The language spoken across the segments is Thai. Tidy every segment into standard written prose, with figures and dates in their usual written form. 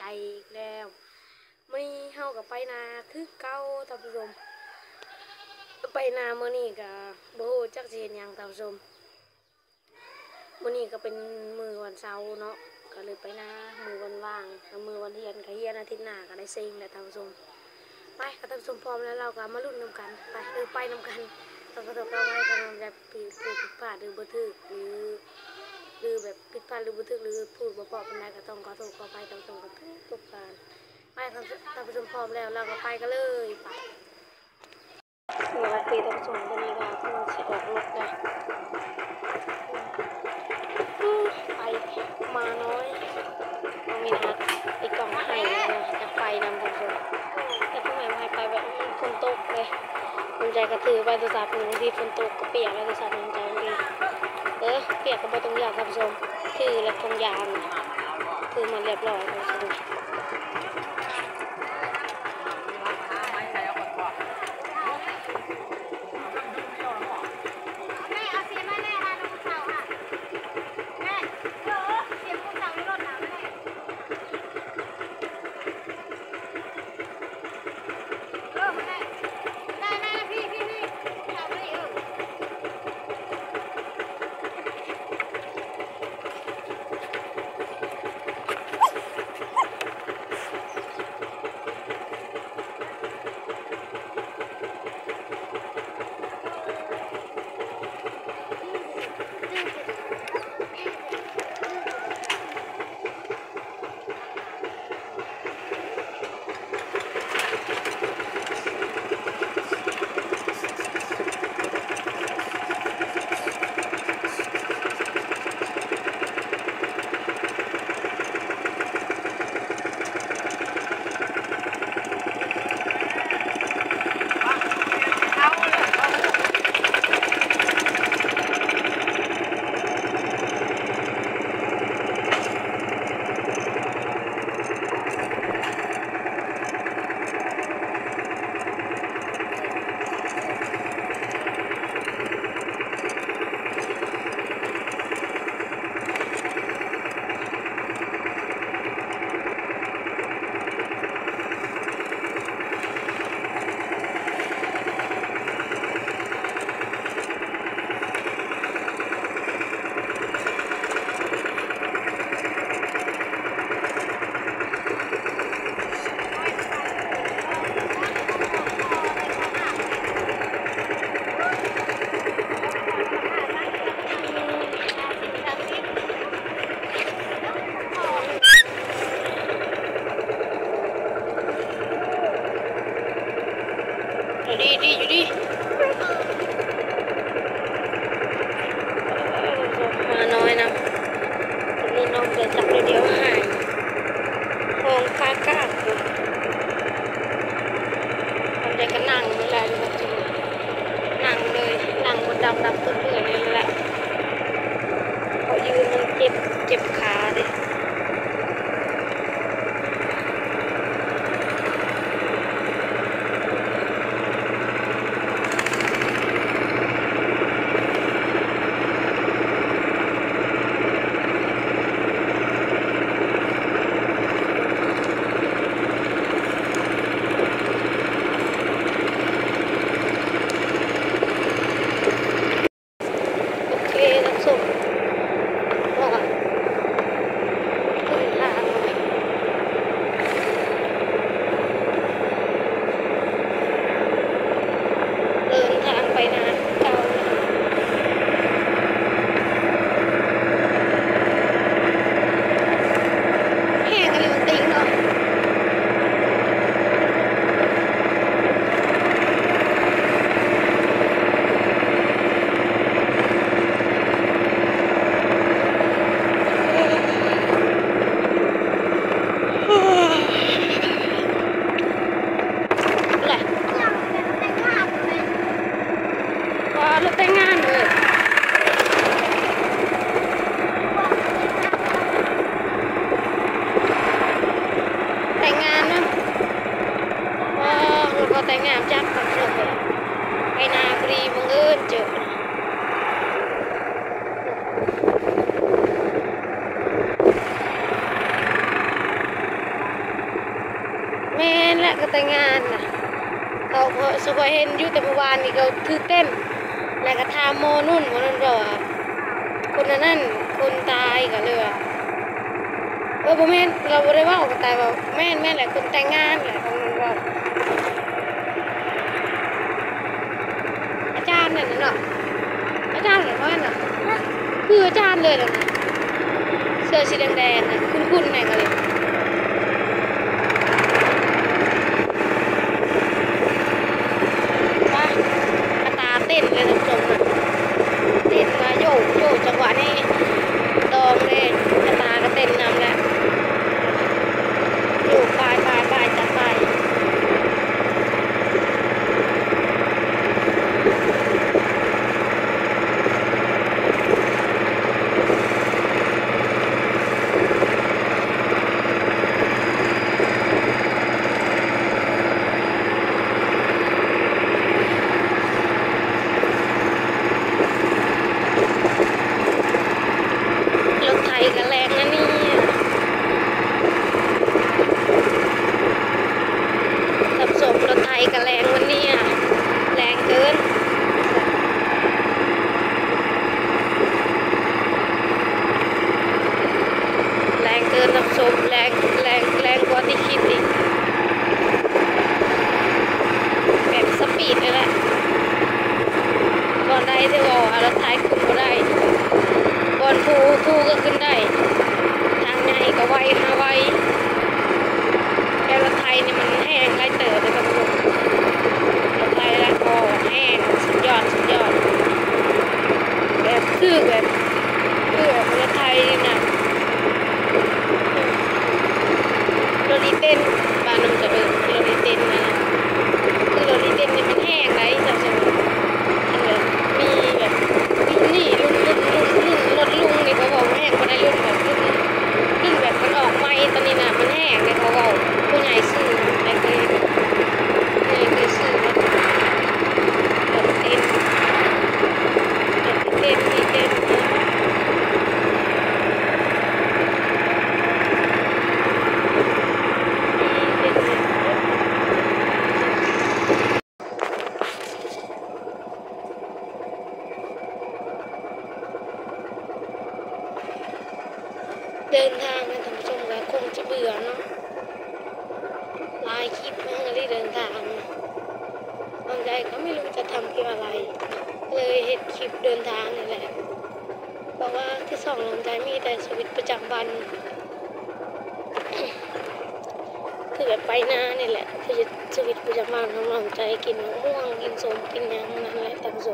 ใจอีกแล้วไม่เฮากับไปนาคือเก้าท่านผู้ชมไปนาเมื่อนี้กับโบจักเสียนยังท่านผู้ชมเมื่อนี้ก็เป็นมือวันเสาร์เนาะก็เลยไปนามือวันว่างมือวันเฮียนก็เฮียนอาทิตย์หน้าก็ได้เซ็งแหละท่านผู้ชมไปท่านผู้ชมพร้อมแล้วเราก็มาลุ้นนำกันไปนำกันต้องกระโดดเข้าไว้กันแบบผิดพลาดหรือบ่ถึกหรือแบบผิดพลาดหรือบ่ถึกหรือพูดบ่เพราะปานใดก็ต้องขอโทษขออภัยตรงๆกับทุกการไปท่านผู้ชมพร้อมแล้วเราก็ไปกันเลยไปสวัสดีท่านผู้ชมตอนนี้ก็กำลังสิออกรถนะไปมาน้อยเอามีนัดอีกกล่องให้จะไปนำท่านผู้ชมแต่ทำไมไม่ไปแบบฝนตกเลยมันใจกระถือไปโทรศัพท์หนึ่งที่ฝนตกก็เปียกแล้วโทรศัพท์หนึ่งใจดีเปียกก็บ่ต้องอยากท่านผู้ชมคือแล้วทงยางคือมันเรียบร้อยท่านผู้ชมละก็แต่งงานน่ะเขาสบายเห็นอยู่แต่เมื่อวานนี่เขาถือเต้นแล้วก็ทาโมนุ่นบอกว่าคนนั้นคนตายกันเลยบ่แม่นเราบ่ได้ว่าคนตายว่าแม่นแหละคนแต่งงานแหละคนนั้นว่าอาจารย์นั่นเนาะอาจารย์เหรอว่าน่ะคืออาจารย์เลยนะเสื้อสีแดงๆน่ะคุ้นๆไหนกันเลยว่าตาเต้นเลยท่านผู้ชมน่ะเต้นมาโยกจังหวะนี้ดองเลยตาก็เต้นนำแล้วอยู่ปลายจัดไปรถไถกันแรงนะนี่สับสนรถไถกันแรงวันนี้แรงเกินสับสนแรงกว่าที่คิดอีกแบบสปีดเลยแหละก่อนได้ที่ว่ารถไถขึ้นก็ได้ก่อนภูก็ขึ้นได้ทางในก็ไวมาไวแต่รถไถนี่มันแห้งไรเต๋อเลยครับทุกคนรถไถแล้วก็แห้งสุดยอดแบบแบบรถไถนี่นะรถอีเต้นบ้านน้องจะรถอีเต้นนะคือรถอีเต้นนี่มันแห้งไรจับจังแบบมีแบบนี่รุ่นรถลุงนี่เขาบอกแห้งคนในรุ่นแบบรุ่นแบบมันออกใหม่ตอนนี้นะมันแห้งเลยเขาบอกผู้ใหญ่ซื้อแต่เคยซื้อรถเต้นเดินทางนะท่านผู้ชมก็คงจะเบื่อเนาะลายคลิปมันก็เลยเดินทางบางใจก็ไม่รู้จะทำเกี่ยวอะไรเลยเห็นคลิปเดินทางนี่แหละเพราะว่าที่สองลงใจมีแต่ชีวิตประจำวัน คือแบบไปหน้านี่แหละคือชีวิตประจำวันของลงใจกินมะม่วงกินส้มกินยังนั่นแหละท่านผู้ชม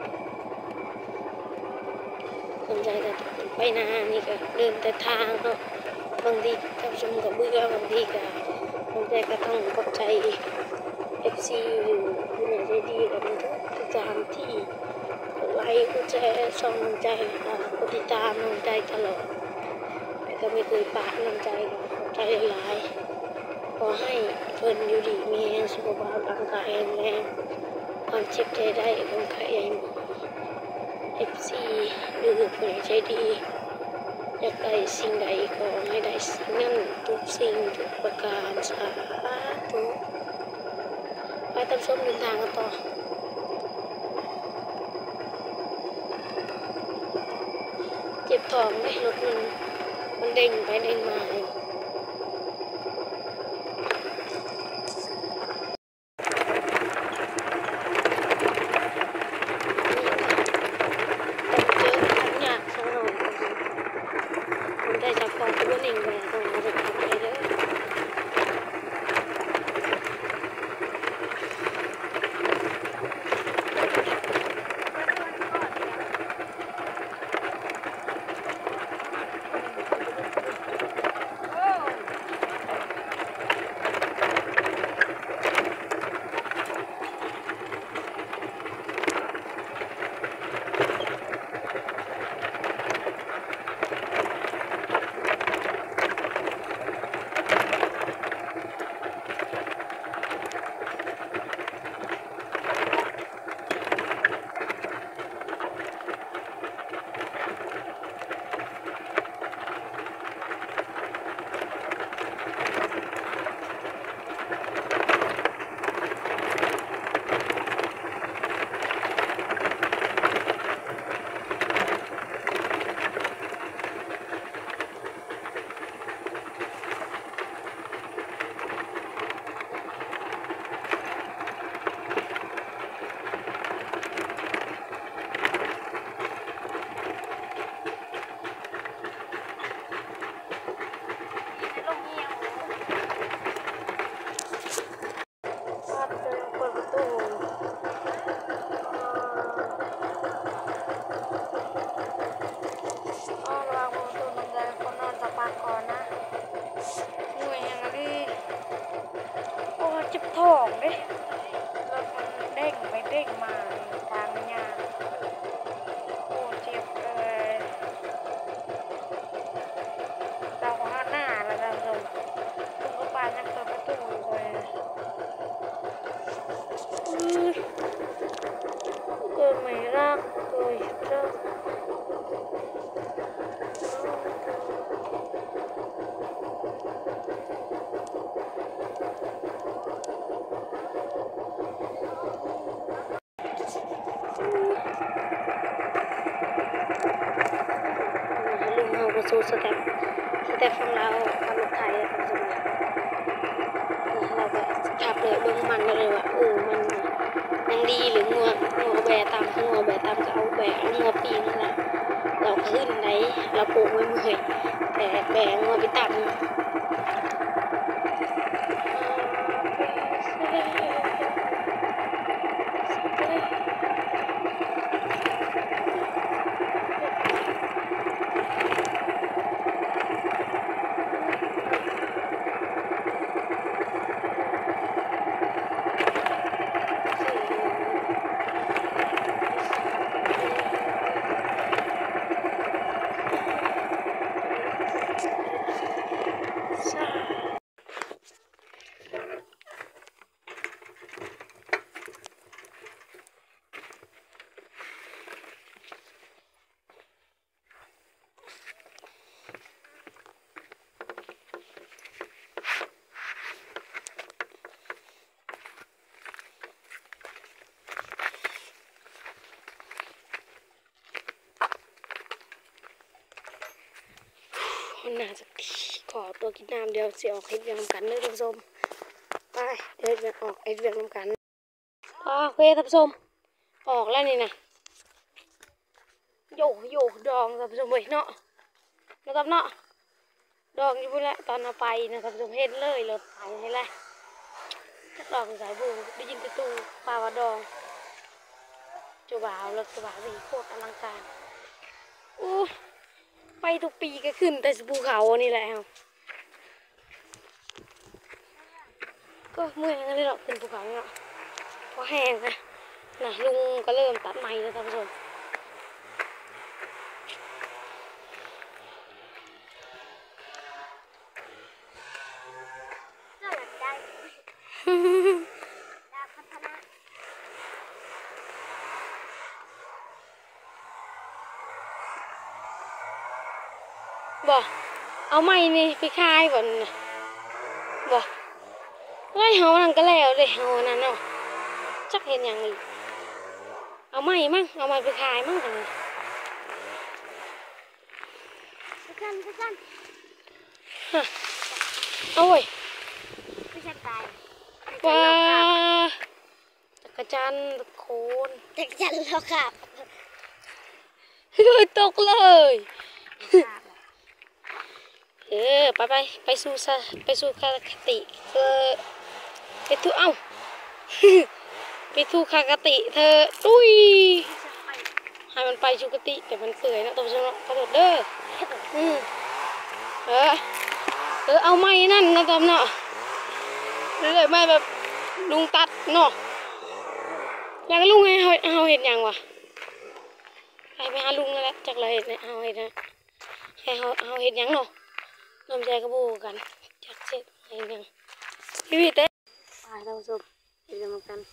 ลงใจก็ไปหน้านี่ก็เดินแต่ทางเนาะบางทีท่านผู้ชมก็เบื่อบางทีก็ลงใจก็ต้องขอบใจFC อยู่ผู้ใหญ่ใจดีกับมันทุกจานที่กดไลค์กดแชร์ช่องลงใจกดติดตามลงใจตลอดแต่ก็ไม่เคยปากลงใจกับขอบใจหลายขอให้เพิ่นอยู่ดีมีสุขภาพร่างกายแข็งแรงความเจ็บใจได้ความไข้ใหญ่หมอ FC หรือผู้ใหญ่ใจดีอยากได้สิ่งใดขอให้ได้สิ่งนั้นทุกสิ่งทุกประการสาธุไปตามชมเดินทางกันต่อเจ็บท้องไหมรถมันเด้งไปเด้งมาได้จากกองตัวหนึ่งเลยตรงนี้จะทำอะไรเด้อสเต็ปฟังเราขับรถไทยท่านผู้ชมเราก็ขับเลยเบิ้งมันเลยว่ามันยังดีหรืองัวแบะตามงัวแบะตามก็เอาแบะเอางัวปีนั่นแหละเราขึ้นไหนเราปลูกไว้เมื่อยแต่แบะงัวไปตัดน่าจะขอตัวกินน้ำเดียวเสียออกเฮ็ดเวียงกันเลยท่านผู้ชมไปเดินออกเฮ็ดเวียงกันโอเคท่านผู้ชมออกแล้วนี่นะโยดองท่านผู้ชมเว้ยเนาะนะครับเนาะดองอยู่พุ่นแหละตอนเอาไปนะท่านผู้ชมเห็นเลยรถไถให้แหละดองสายบูได้ยินแต่ตู้ปลาว่าดองเจ้าบ่าวรถกระบะสีโคตรอลังการอู้ไปทุกปีก็ขึ้นแต่ภูเขานี่แหละก็เมื่อยกันเลยหรอกขึ้นภูเขาเนาะเพราะแห้งนะลุงก็เริ่มตัดไม้แล้วท่านผู้ชมบ่เอาไม้นี่ไปคายบ่นะบ่ไล่เฮานั่นก็แล้วเลยเฮานั่นเนาะจักเห็นอย่างอีกเอาไม้มั้งเอาไม้ไปคายมั้งกันไปกันฮะเอาเว้ยไม่ใช่ตายว้าจักรจันทร์โคนจักรจันทร์แล้วครับเลยตกเลยไปสู่คติไปสู่ไปสู่คติเธอตุ้ยให้มันไปสู่คติแต่มันเปื่อยนะตัวฉันขอโทษเด้อเอาไม้นั่นนะตอมเนาะเลยไม่แบบลุงตัดเนาะแล้วก็ลุงให้เขาเห็นยังวะไปหาลุงแล้วจากเลยเนี่ยเขาเห็นนะให้เขาเห็นยังเนาะน้ำใจกระบูกันจากเสร็จเห็นยังพี่เต้ไปเราจบเดี๋ยวมากัน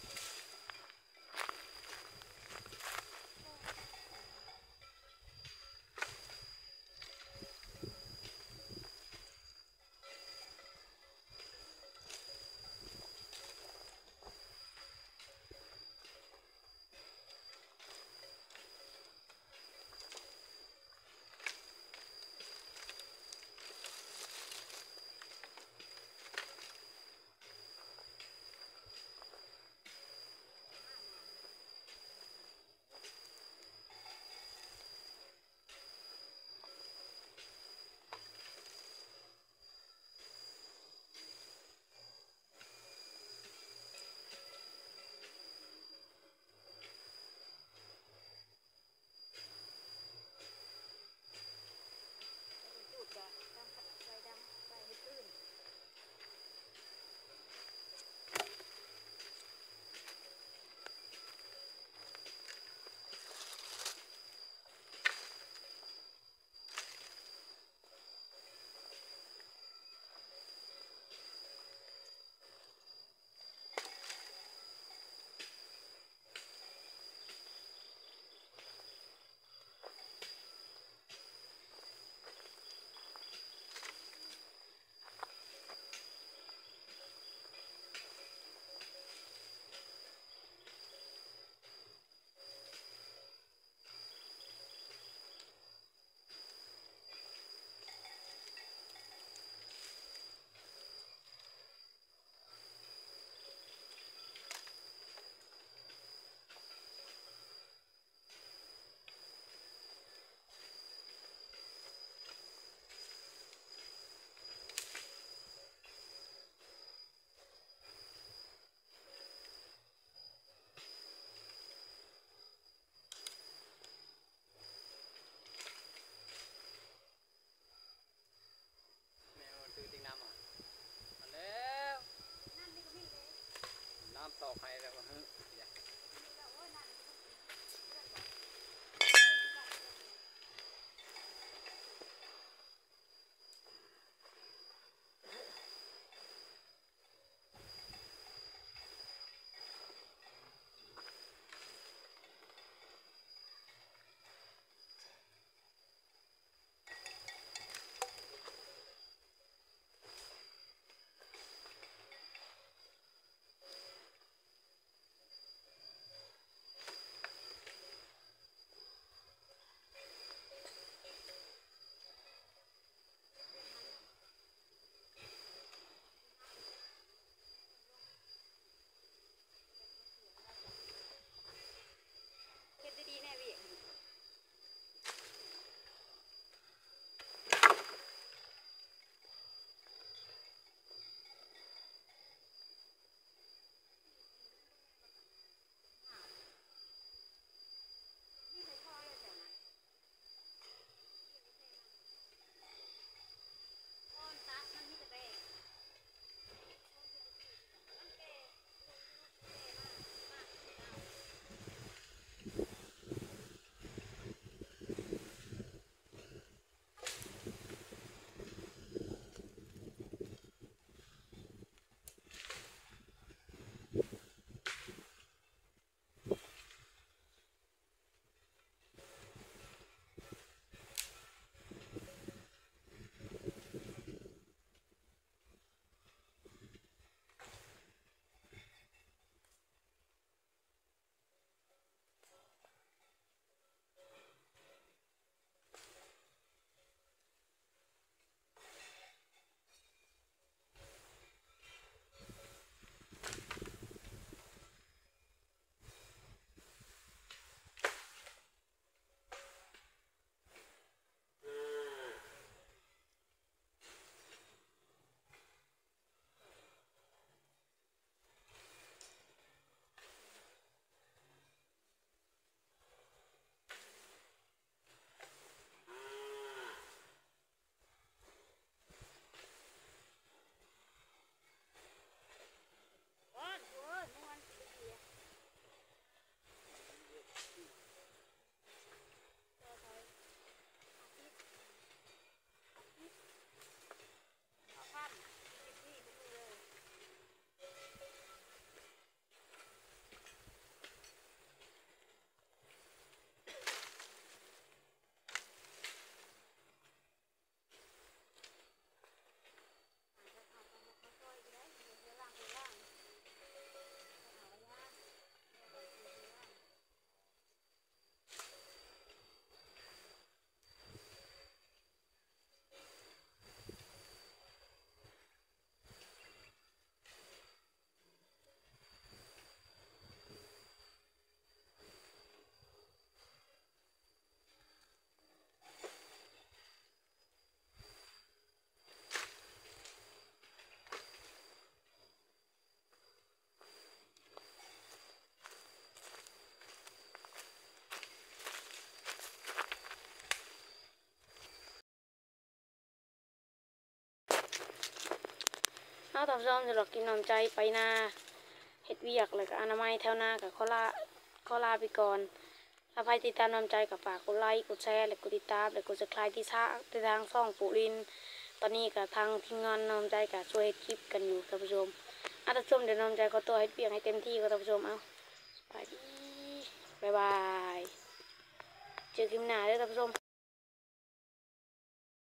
ท่านผู้ชมสำหรับกินน้ำใจไปนาเฮ็ดเวียกแล้วก็อนามัยแถวหน้ากับขอลาไปก่อนถ้าใครติดตามน้ำใจกับฝากกดไลค์กดแชร์และกดติดตามและกดซับสไครต์ที่ทางช่องปุรินตอนนี้กับทางทีมงานน้ำใจกับช่วยเฮ็ดคลิปกันอยู่ท่านผู้ชมท่านผู้ชมเดี๋ยวน้ำใจขอตัวเฮ็ดเวียกให้เต็มที่ก็ท่านผู้ชมเอาไปดีบ๊ายบายเจอคลิปหน้าเด้อท่านผู้ชม